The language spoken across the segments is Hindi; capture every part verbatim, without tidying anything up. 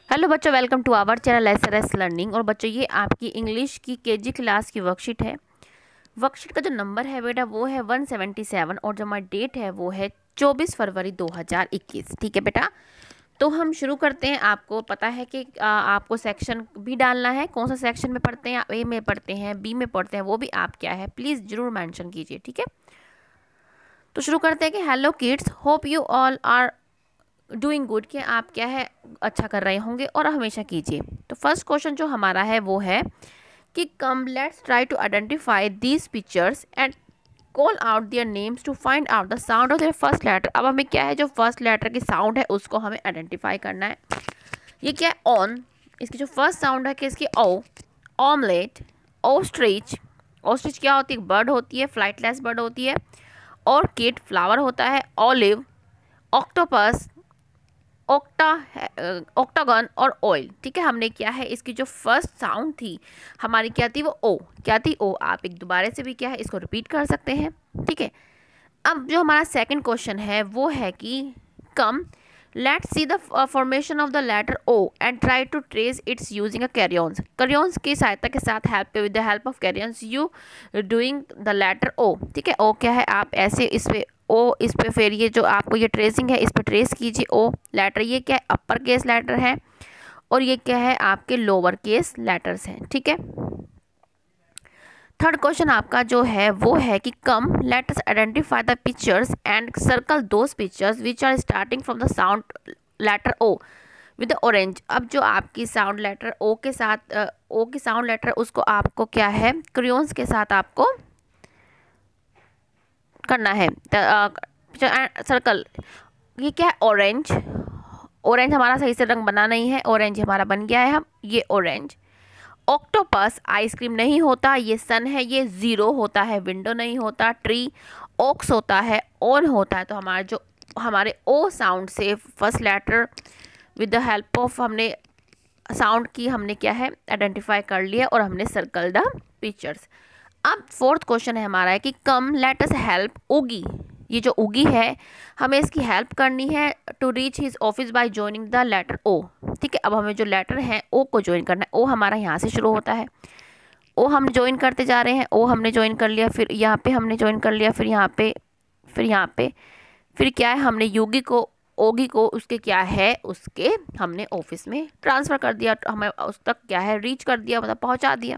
हेलो बच्चों, welcome to our channel SRS learning. और बच्चों ये आपकी इंग्लिश की केजी क्लास की वर्कशीट है। वर्कशीट का जो नंबर है बेटा वो है वन सेवेंटी सेवन और जो हमारी डेट है वो है चौबीस फरवरी दो हज़ार इक्कीस। ठीक है बेटा, तो हम शुरू करते हैं। आपको पता है कि आ, आपको सेक्शन भी डालना है, कौन सा सेक्शन में पढ़ते हैं, आप ए में पढ़ते हैं, बी में पढ़ते हैं, वो भी आप क्या है प्लीज़ ज़रूर मैंशन कीजिए। ठीक है, तो शुरू करते हैं कि hello kids, hope you all are doing good, कि आप क्या है अच्छा कर रहे होंगे और हमेशा कीजिए। तो फर्स्ट क्वेश्चन जो हमारा है वो है कि come let's try to identify these pictures and call out their names to find out the sound of their first letter. अब हमें क्या है जो फर्स्ट लेटर की साउंड है उसको हमें आइडेंटिफाई करना है। ये क्या है ऑन, इसकी जो फर्स्ट साउंड है कि इसकी ओ, ऑमलेट, ओस्ट्रिच। ओस्ट्रिच क्या होती है, बर्ड होती है, फ्लाइटलेस बर्ड होती है। ऑर्किड फ्लावर होता है। ऑलिव, ऑक्टोपस, ऑक्टा ऑक्टागन और ऑयल। ठीक है, हमने क्या है इसकी जो फर्स्ट साउंड थी हमारी क्या थी वो ओ, क्या थी ओ। आप एक दोबारा से भी क्या है इसको रिपीट कर सकते हैं। ठीक है, अब जो हमारा सेकंड क्वेश्चन है वो है कि come let's see the formation of the letter O and try to trace its using a crayons. Crayons की सहायता के साथ help with the help of crayons you doing the letter O. ठीक है, ओ क्या है आप ऐसे इस पे ओ, इस पे फिर ये जो आपको ये ट्रेसिंग है इस पे ट्रेस कीजिए। ओ लेटर ये क्या है अपर केस लेटर है और ये क्या है आपके लोअर केस लेटर्स हैं। ठीक है, थर्ड क्वेश्चन आपका जो है वो है कि come let us identify the pictures and circle those pictures which are starting from the sound letter O with orange. अब जो आपकी साउंड लेटर ओ के साथ ओ की साउंड लेटर उसको आपको क्या है क्रेयॉन्स के साथ आपको करना है सर्कल। ये क्या है ऑरेंज, ऑरेंज हमारा सही से रंग बना नहीं है, ऑरेंज हमारा बन गया है हम ये ऑरेंज। ऑक्टोपस आइसक्रीम नहीं होता, ये सन है, ये ज़ीरो होता है, विंडो नहीं होता। ट्री ओक्स होता है, ऑन होता है। तो हमारा जो हमारे ओ साउंड से first letter with the help of हमने साउंड की हमने क्या है आइडेंटिफाई कर लिया और हमने सर्कल द पिक्चर्स। अब फोर्थ क्वेश्चन है हमारा है कि कम लेट अस हेल्प उगी। ये जो उगी है हमें इसकी हेल्प करनी है to reach his office by joining the letter O. ठीक है, अब हमें जो लेटर है ओ को ज्वाइन करना है। ओ हमारा यहाँ से शुरू होता है, ओ हम ज्वाइन करते जा रहे हैं। ओ हमने ज्वाइन कर लिया, फिर यहाँ पे हमने ज्वाइन कर लिया, फिर यहाँ पे, फिर यहाँ पे, फिर क्या है हमने योगी को ओगी को उसके क्या है उसके हमने ऑफिस में ट्रांसफ़र कर दिया, हमें उस तक क्या है रीच कर दिया, मतलब पहुँचा दिया।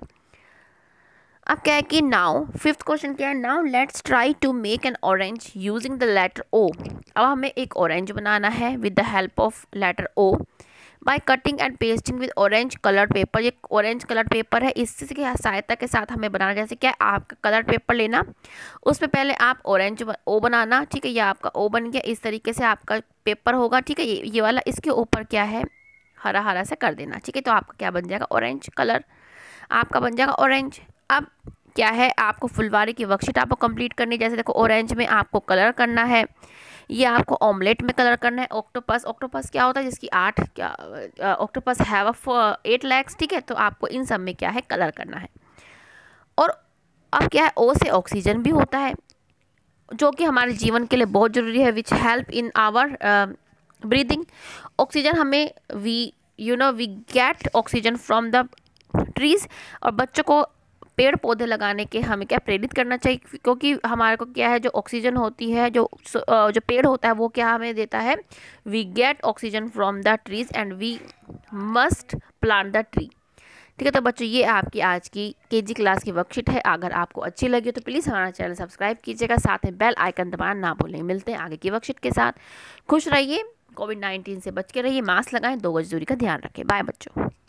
अब क्या है कि नाउ फिफ्थ क्वेश्चन क्या है, now let's try to make an orange using the letter O. अब हमें एक ऑरेंज बनाना है with the help of letter O by cutting and pasting with orange coloured paper. ये ऑरेंज कलर्ड पेपर है, इसकी सहायता के साथ हमें बनाना। जैसे क्या आपका कलर्ड पेपर लेना, उसमें पहले आप ऑरेंज ओ बनाना। ठीक है, ये आपका ओ बन गया, इस तरीके से आपका पेपर होगा। ठीक है, ये ये वाला इसके ऊपर क्या है हरा हरा से कर देना। ठीक है, तो आपका क्या बन जाएगा ऑरेंज कलर, आपका बन जाएगा ऑरेंज। अब क्या है आपको फुलवारी की वर्कशीट आपको कंप्लीट करनी है। जैसे देखो ऑरेंज में आपको कलर करना है, ये आपको ऑमलेट में कलर करना है। ऑक्टोपस, ऑक्टोपस क्या होता है जिसकी आठ क्या octopus have a eight legs. ठीक है, तो आपको इन सब में क्या है कलर करना है। और अब क्या है ओ से ऑक्सीजन भी होता है जो कि हमारे जीवन के लिए बहुत ज़रूरी है, which help in our breathing. Oxygen हमें we you know we get oxygen from the trees. और बच्चों को पेड़ पौधे लगाने के हमें क्या प्रेरित करना चाहिए, क्योंकि हमारे को क्या है जो ऑक्सीजन होती है जो जो पेड़ होता है वो क्या हमें देता है, we get oxygen from the trees and we must plant the tree. ठीक है, तो बच्चों ये आपकी आज की केजी क्लास की वर्कशीट है। अगर आपको अच्छी लगी तो प्लीज़ हमारा चैनल सब्सक्राइब कीजिएगा, साथ में बेल आइकन दबाना ना भूलें। मिलते हैं आगे की वर्कशीट के साथ। खुश रहिए, कोविड नाइन्टीन से बच के रहिए, मास्क लगाएं, दो गज दूरी का ध्यान रखें। बाय बच्चों।